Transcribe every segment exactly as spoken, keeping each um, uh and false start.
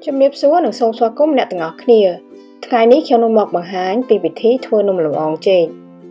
Cho miếp xúa nâng sông xoa cốm nẹ tầng ngọt khnia. Ngày ní khiêu nông mọc bằng hán vì vị thí thua nông lầm ong trên.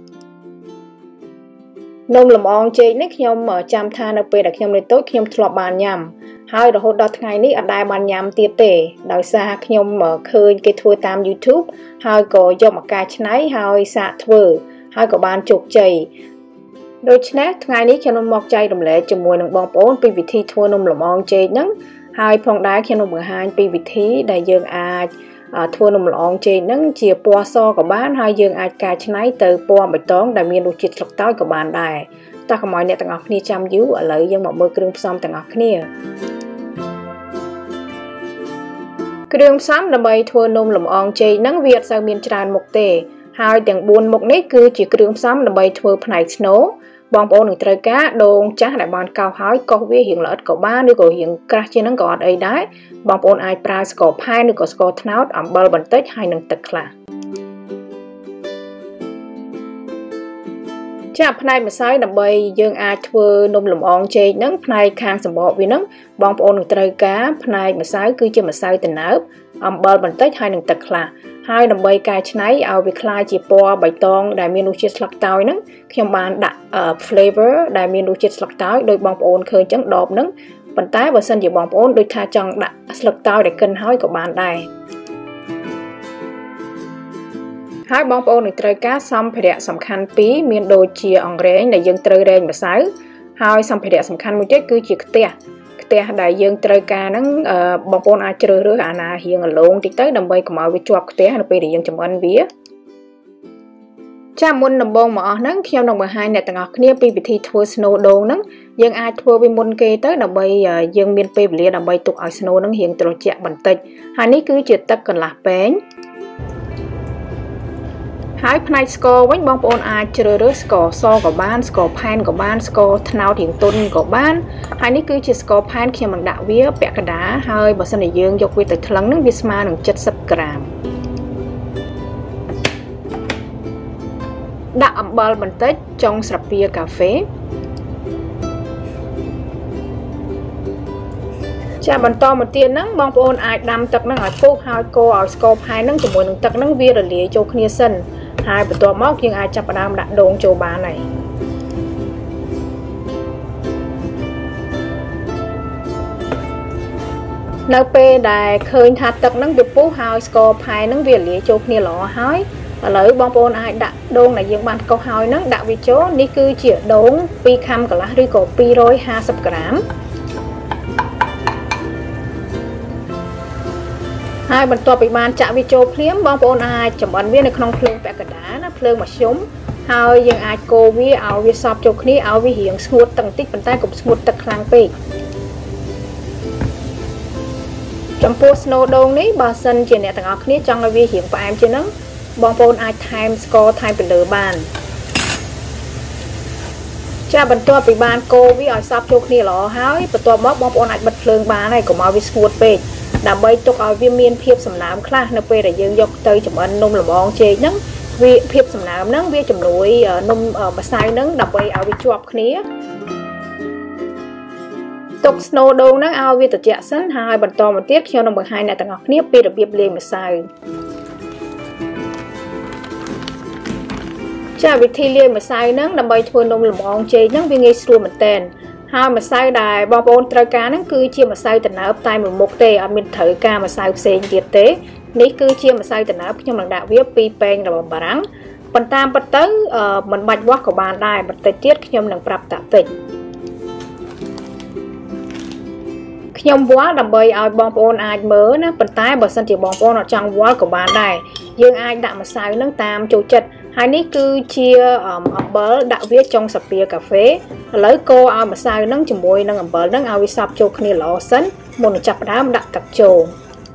Nông lầm ong trên ní khiêu mở chăm tha nâng bê đặc khiêu nê tốt khiêu thọp bàn nhằm. Hai rồi hốt đó ngày ní ở đài bàn nhằm tiết tệ. Đói xa khiêu mở khơi cái thua tam YouTube. Hai có do một cái chân ấy hai xạ thua. Hai có bàn chụp chày. Đôi chân ngày ní khiêu nông mọc chay đồng lệ cho mùi nâng bóng bóng vì vị thí thua nông lầm ong trên nâng. Hai phong đá khiêu nông bằng hán vì vị thí đại dương ai thua nông lỏng trên nâng chia po so của bạn hai dương ai cài chân ấy từ po bạch tón đại miền lục chít lọc tối của bạn đài ta có mọi nét tầng ngọc ni chăm dữ ở lợi dân một mơ kêu xóm tầng ngọc ni kêu xóm là bay thua nông lỏng trên nâng việt sang miền tràn một tề hai tầng buồn một nét cứ chỉ kêu xóm là bay thua này snow bong bóng được trời cá đồn chắc đại bàn cao hói có viết hiện lợi của ba nữa của hiện crash trên nó còn ấy đấy bong bóng ai price của hai nữa của score tháo ẩm bờ bẩn tết hai nâng tật là chắc này mà sai là bay dương ai thưa nông lầm ong chơi nắng này khang sầm bọ vì nắng bong bóng được trời cá này mà sai cứ chưa mà sai tình áo ẩm bờ bẩn tết hai nâng tật là hai nằm bay cài chân ấy ao việc khai chỉ po bạch tong đại miền nuôi lắc tỏi nấng khi bạn đặt flavor đại miền nuôi lắc tỏi đôi bong ôn khơi trắng đọp nấng bàn tay và sân chỉ bong ôn đôi tha chọn đặt lắc tỏi để cân hói của bạn đây hai bong ôn được trời cá xong phải đẹp sầm khăn pí miền đôi chia ong rễ để dân trời đen mà sái hai xong phải đẹp sầm khăn một chết cứ chỉ tè tè đại dương trời cá nắng bong ôn ai chơi rứa à na hiện ở lông thì tới đầm bay của mọi việc chuột tè nó bị để dân chấm ăn vía cha môn nằm bông mà nắng khi nằm bằng hai này tầng ngọc nia pi vị thi thua snow đồ nắng dân ai thua với môn kê tới đầm bay dân miền pi bìa đầm bay tục ở snow nắng hiện từ chẹt bẩn tịch hai ní cứ chuyện tất cần là bén hai phần score với bong bóng ai chơi rứa score so của ban score pan của ban score thao thiện tôn của ban hai ní cứ chỉ score pan khi bằng đạo vía bẹ cả đá hơi và sân này dương dọc quy từ thắng nước visma nâng chất sập gram đã ẩm bờ bẩn tết trong sạp bia cà phê cha bẩn to một tiền nắng bong bóng ai đâm tật nắng ở phố hai cô ở score hai nắng của một nâng tật nắng vía rồi lìa cho kia sân hai bữa to móc nhưng ai chập đam đã đồn châu bà này nấu pe đài khơi thắt tật nắng việt phố hai score hai nắng vía lìa cho kia lọ hói lấy bong bóng ai đã đồn là những bạn câu hỏi nắng đạo vị chỗ ní cứ chỉ đốn pi khăm cả lá đi cổ pi rồi hai sập gram hai bận to bị bàn chạm vị chỗ phím bong bóng ai chấm ấn viên ở trong phim vẽ cả đá nó phim mà súng hai những ai cô vi áo vi sọp chỗ ní áo vi hiển smooth tầng tích bàn tay cũng smooth tật khang pi trong post snow đồn ní bà sân chỉ nè tầng ngọc ní trong là vi hiển và em trên nắng bong bóng ai time score time bị lừa bàn cha bận to bị bàn cô với ở sắp chốt này lọ hái bận to móc bong bóng ai bật phơi bàn này của màu vi smooth page đã bay tục ở viêm miên phiệp sầm nám khla nó về để dương dọc tới chấm ăn nôm là bong chê nắng vì phiệp sầm nám nắng vi chấm núi nôm ở bờ sai nắng đập bay ở vi chuột khné tục snow đâu nắng ao vi tự chẹt sân hai bận to một tiết theo nông bằng hai này tầng ngọc khné về được biệp lên mà sai cha vị thi liên mà sai nắng đâm bay thua nông làm ong chơi nắng vì nghe xua mình tên hai mà sai đài bong bóng trời cá nắng cứ chia mà sai tình áo tay một một tê ở bên thử ca mà sai xên tiệt tế ní cứ chia mà sai tình áo trong lần đạo viết pi pen là bà rắn phần tam bắt tới mình bạch quá của bàn đài bật tới tiết trong lần prap tạ tịnh nhom quá đầm bay ao bong bóng ai mớ nè phần tay bờ sân chỉ bong bóng ở trong quá của bàn đài dương ai đã mà sai nắng tam chỗ chật hai ní cứ chia ẩm bờ đạo viết trong sạp bia cà phê lấy cô ao mà sai nắng chùm môi nắng ẩm bờ nắng ao vi sạp châu kia lò sấn một chập đá đặt tập trồ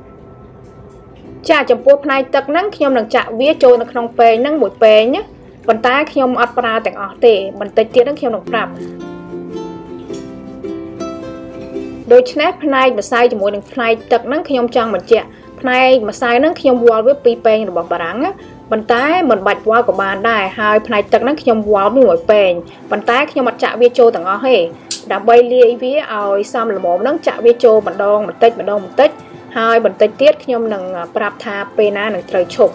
cha chấm pua này tật nắng khi nhom nắng chạm viết trôi nắng trong pê nắng bụi pê nhé bàn tay khi nhom ấp ra tảng ở tề bàn tay tiết nắng khi nhom nắng prap đôi snap này mà sai chùm môi nắng này tật nắng khi nhom trăng mà chẹ này mà sai nắng khi nhom wall với pi pen rồi bọc rắn á bàn tay mình bạch qua của bạn đài hai này tật nắng khi nhom wall với ngồi pen bàn tay khi nhom mặt chạm viết trôi tảng ở hề đã bay lia vía ao xăm là một nắng chạm viết trôi bàn đong bàn tết bàn đong bàn tết ហើយបន្តិចទៀតខ្ញុំនឹងប្រាប់ថាពេលណានឹងត្រូវឈប់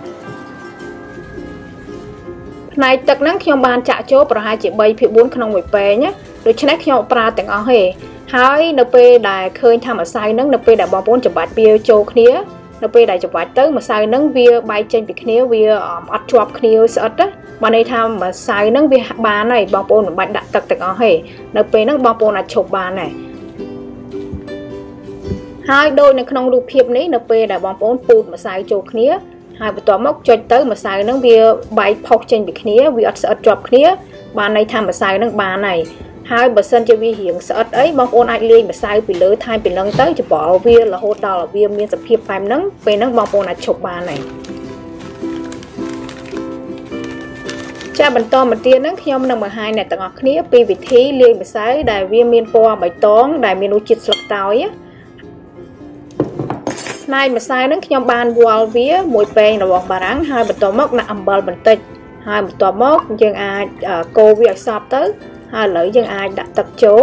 ផ្នែកទឹកហ្នឹងខ្ញុំបានចាក់ចូលប្រហែលជា3ភាគ4ក្នុងមួយពែងណាដូច្នេះខ្ញុំប្រើទាំងអស់ទេហើយនៅពេលដែលឃើញថាម្សៅហ្នឹងនៅពេលដែលបងប្អូនច្បាច់វាចូលគ្នានៅពេលដែលច្បាច់ទៅម្សៅហ្នឹងវាបែកចេញពីគ្នាវាអត់ជាប់គ្នាស្អិតណាបានន័យថាម្សៅហ្នឹងវាបានហើយបងប្អូនមិនបាច់ដាក់ទឹកទាំងអស់ទេនៅពេលហ្នឹងបងប្អូនអាចឈប់បានដែរហើយដូចនៅក្នុងរូបភាពនេះនៅពេលដែលបងប្អូនពូតម្សៅចូលគ្នាហើយបន្ទាប់មកចុចទៅម្សៅហ្នឹងវាបែកផុសចេញពីគ្នាវាអត់ស្អិតជាប់គ្នាបានន័យថាម្សៅហ្នឹងបានហើយហើយបើសិនជាវារៀងស្អិតអីបងប្អូនអាចលាយម្សៅពីលើថែមពីលឹងទៅច្បល់វារហូតដល់វាមានសភាពបែបហ្នឹងពេលហ្នឹងបងប្អូនអាចឈប់បានហើយចាបន្តមកទៀតហ្នឹងខ្ញុំនឹងបង្ហាញអ្នកទាំងអស់គ្នាពីវិធីលាយម្សៅដែលវាមានពណ៌បៃតងដែលមានរសជាតិស្លឹកតើយផ្នែកម្សៅហ្នឹងខ្ញុំបានវាល់វាមួយពែងរបស់បារាំងហើយបន្ទាប់មកដាក់អំបិលបន្តិចហើយបន្ទាប់មកយើងអាចកូរវាឲ្យសព្វទៅហើយឥឡូវយើងអាចដាក់ទឹកចូល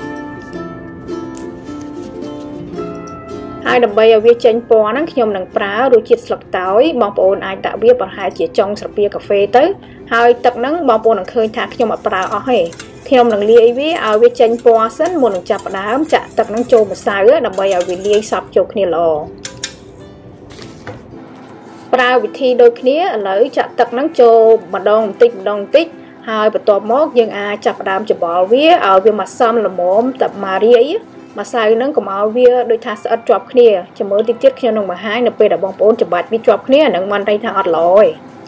ហើយដើម្បីឲ្យវាចេញពណ៌ហ្នឹងខ្ញុំនឹងប្រើរសជាតិស្លឹកតើយបងប្អូនអាចដាក់វាប្រហែលជាចុងស្រពាកាហ្វេទៅហើយទឹកហ្នឹងបងប្អូននឹងឃើញថាខ្ញុំអត់ប្រើអស់ទេខ្ញុំនឹងលាយវាឲ្យវាចេញពណ៌សិនមុននឹងចាប់ផ្ដើមចាក់ទឹកហ្នឹងចូលម្សៅដើម្បីឲ្យវាលាយសព្វចូលគ្នាល្អប្រើវិធីដូចគ្នាឥឡូវចាក់ទឹកហ្នឹងចូលម្ដងបន្តិចម្ដងបន្តិចហើយបន្ទាប់មកយើងអាចចាប់ផ្ដើមច្បល់វាឲ្យវាមកសមល្មមតែមករាយម្សៅហ្នឹងកុំឲ្យវាដូចថាស្អិតជាប់គ្នាចាំមើលតិចទៀតខ្ញុំនឹងបង្ហាញនៅពេលដែលបងប្អូនច្បាច់វាជាប់គ្នាហ្នឹងមិនន័យថាអត់ល្អទេ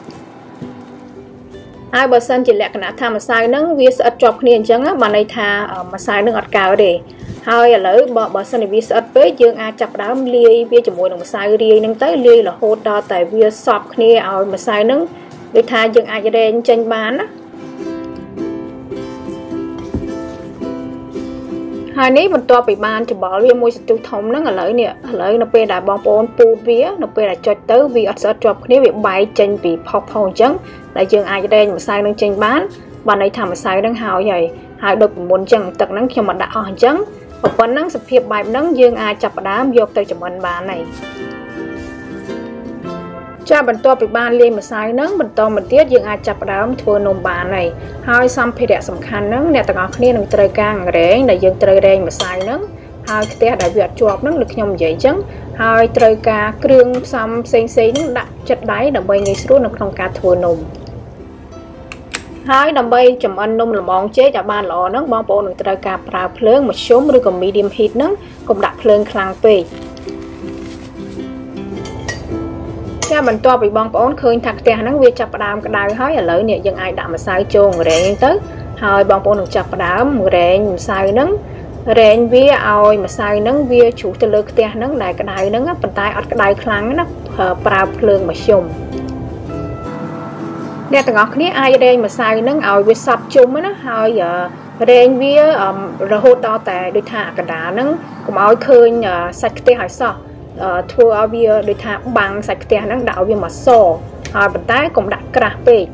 ហើយបើសិនជាលក្ខណៈថាម្សៅហ្នឹងវាស្អិតជាប់គ្នាអញ្ចឹងបានន័យថាម្សៅហ្នឹងអត់កើទេហើយឥឡូវបើបើសិនជាវាស្អិតពេកយើងអាចចាប់ផ្ដើមលាយវាជាមួយនឹងម្សៅរាយហ្នឹងទៅលាយរហូតដល់តែវាសព្វគ្នាឲ្យម្សៅហ្នឹងដូចថាយើងអាចរែងចេញបានណាហើយនេះបន្ទាប់ពីបានច្បល់វាមួយសន្ទុះធំហ្នឹងឥឡូវនេះឥឡូវនៅពេលដែលបងប្អូនពូតវានៅពេលដែលចុចទៅវាអត់ស្អិតជាប់គ្នាវាបែកចេញពីផុសផុសអញ្ចឹងដែលយើងអាចរែងម្សៅនឹងចេញបានបានន័យថាម្សៅនឹងហើយហើយហើយដូចពីមុនអញ្ចឹងទឹកហ្នឹងខ្ញុំមិនដាក់អស់អញ្ចឹងប៉ុណ្ណឹងសភាពបែបហ្នឹងយើងអាចចាប់ផ្ដើមយកទៅចម្អិនបានហើយចាបន្ទាប់ពីបានលាយម្សៅហ្នឹងបន្តមកទៀតយើងអាចចាប់ផ្ដើមធ្វើនំបានហើយហើយសម្ភារៈសំខាន់ហ្នឹងអ្នកទាំងអស់គ្នានឹងត្រូវការរែងដែលយើងត្រូវរែងម្សៅហ្នឹងហើយខ្ទះដែលវាអត់ជាប់ហ្នឹងដូចខ្ញុំនិយាយអញ្ចឹងហើយត្រូវការគ្រឿងផ្សំផ្សេងៗហ្នឹងដាក់ចិត្តដៃដើម្បីងាយស្រួលនៅក្នុងការធ្វើនំហើយដើម្បីចម្អិននំល្មងចេកឲ្យបានល្អហ្នឹងបងប្អូននឹងត្រូវការប្រើភ្លើងមធ្យមឬក៏ medium heat ហ្នឹងកុំដាក់ភ្លើងខ្លាំងពេកចាបន្ទាប់ពីបងប្អូនឃើញថាខ្ទះហ្នឹងវាចាប់ផ្ដើមក្តៅហើយឥឡូវនេះយើងអាចដាក់ម្សៅចូលរែងទៅហើយបងប្អូននឹងចាប់ផ្ដើមរែងម្សៅហ្នឹងរែងវាឲ្យម្សៅហ្នឹងវាជ្រុះទៅលើខ្ទះហ្នឹងដែលក្តៅហ្នឹងប៉ុន្តែអត់ក្តៅខ្លាំងណាប្រើភ្លើងមធ្យមអ្នកទាំងអស់គ្នាអាចរែងម្សៅហ្នឹងឲ្យវាសព្វជុំណាហើយរែងវារហូតដល់តែដូចថាកណ្ដាលហ្នឹងកុំឲ្យឃើញសាច់ខ្ទះឲ្យសោះធ្វើឲ្យវាដូចថាបាំងសាច់ខ្ទះហ្នឹងដាក់ឲ្យវាមកសហើយប៉ុន្តែកុំដាក់ក្រាស់ពេក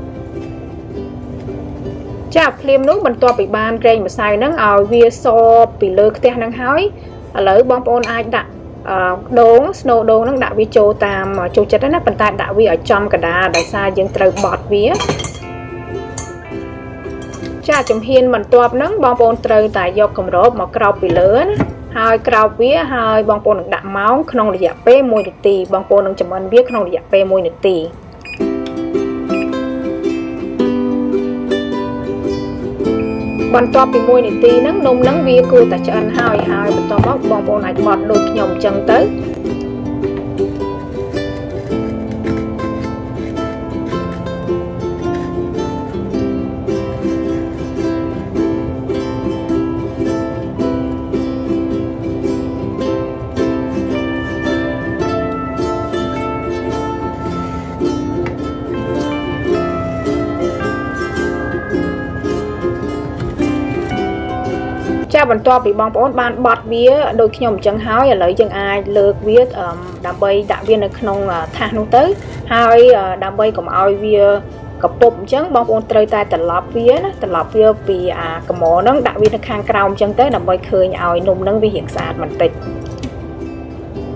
ចាភ្លាមនោះបន្ទាប់ពីបានរែងម្សៅហ្នឹងឲ្យវាសពីលើខ្ទះហ្នឹងហើយឥឡូវបងប្អូនអាចដាក់ដូងស្នូដូងហ្នឹងដាក់វាចូលតាមចូលចិត្តណាប៉ុន្តែដាក់វាឲ្យចំកណ្ដាលដោយសារយើងត្រូវបត់វាចាជំហានបន្ទាប់ហ្នឹងបងប្អូនត្រូវតែយកគម្របមកក្រោបពីលើណាហើយក្រោបវាហើយបងប្អូននឹងដាក់ម៉ោងក្នុងរយៈពេលមួយនាទីបងប្អូននឹងចម្អិនវាក្នុងរយៈពេលមួយនាទីបន្ទាប់ពីមួយនាទីហ្នឹងនំហ្នឹងវាគួរតែឆ្អិនហើយហើយបន្ទាប់មកបងប្អូនអាចបត់ដូចខ្ញុំអញ្ចឹងទៅបន្ទាប់ពីបងប្អូនបានបត់វាដូចខ្ញុំអញ្ចឹងហើយឥឡូវយើងអាចលើកវាដើម្បីដាក់វានៅក្នុងថាសនោះទៅហើយដើម្បីកុំឲ្យវាកពុបអញ្ចឹងបងប្អូនត្រូវតែត្រឡប់វាណាត្រឡប់វាពីអាកម៉ហ្នឹងដាក់វានៅខាងក្រោមអញ្ចឹងទៅដើម្បីឃើញឲ្យនំហ្នឹងវារាងស្អាតបន្តិច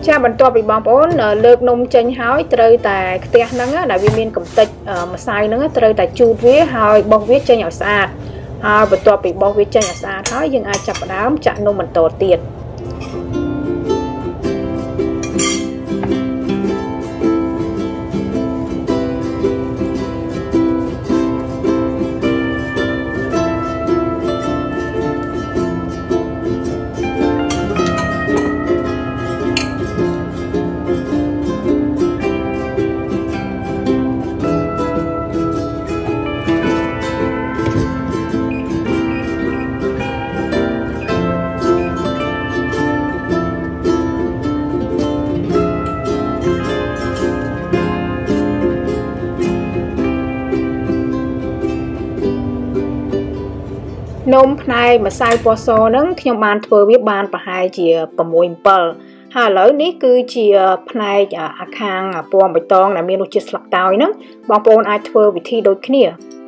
chaបន្ទាប់ពីបងប្អូនលើកនំចេញហើយត្រូវតែខ្ទះហ្នឹងដែលវាមានកំតិចម្សៅហ្នឹងត្រូវតែជូតវាហើយបោះវាចេញឲ្យស្អាតហើយបន្ទាប់ពីបោះវាចេញឲ្យស្អាតហើយយើងអាចចាប់ផ្ដើមចាក់នំបន្តទៀតនំផ្នែកម្សៅពណ៌សហ្នឹងខ្ញុំបានធ្វើវាបានប្រហែលជា៦ 7ហើយឥឡូវនេះគឺជាផ្នែកអាខាងពណ៌បៃតងដែលមានរសជាតិស្លឹកតើយហ្នឹងបងប្អូនអាចធ្វើវិធីដូចគ្នា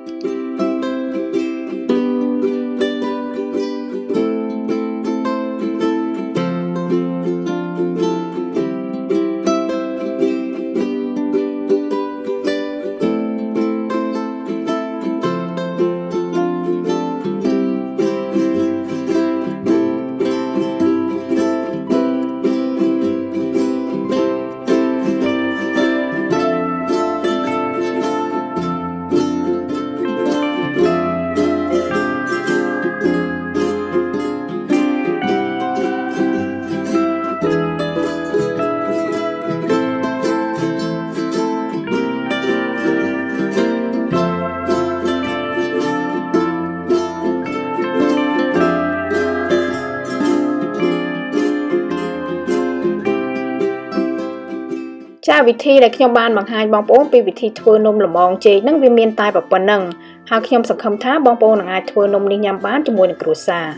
ចាវិធីដែលខ្ញុំបានបង្ហាញបងប្អូនពីវិធីធ្វើនំល្មងចេកហ្នឹងវាមានតែប៉ុណ្្នឹងហើយខ្ញុំសង្ឃឹមថាបងប្អូននឹងអាចធ្វើនំនេះញ៉ាំបានជាមួយនឹងគ្រួសារ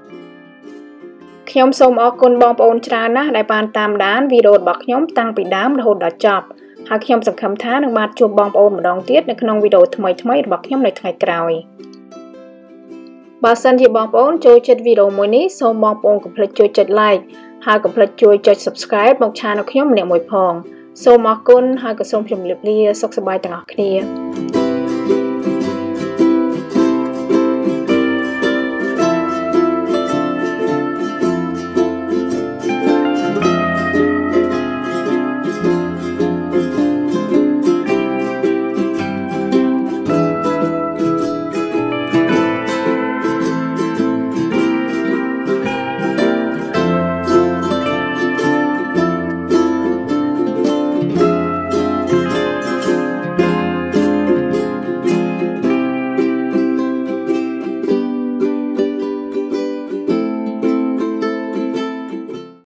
ខ្ញុំសូមអរគុណបងប្អូនច្រើនណាស់ដែលបានតាមដានវីដេអូរបស់ខ្ញុំតាំងពីដើមរហូតដល់ចប់ហើយខ្ញុំសង្ឃឹមថានឹងបានជួបបងប្អូនម្ដងទៀតនៅក្នុងវីដេអូថ្មីៗរបស់ខ្ញុំនៅថ្ងៃក្រោយបើសិនជាបងប្អូនចូលចិត្តវីដេអូមួយនេះសូមបងប្អូនកុំភ្លេចជួយចុច like ហើយកុំភ្លេចជួយចុច subscribe មក channel ខ្ញុំម្នាក់មួយផងសូមអរគុណហើយក៏សូមជម្រាបលាសុខសប្បាយទាំងអស់គ្នា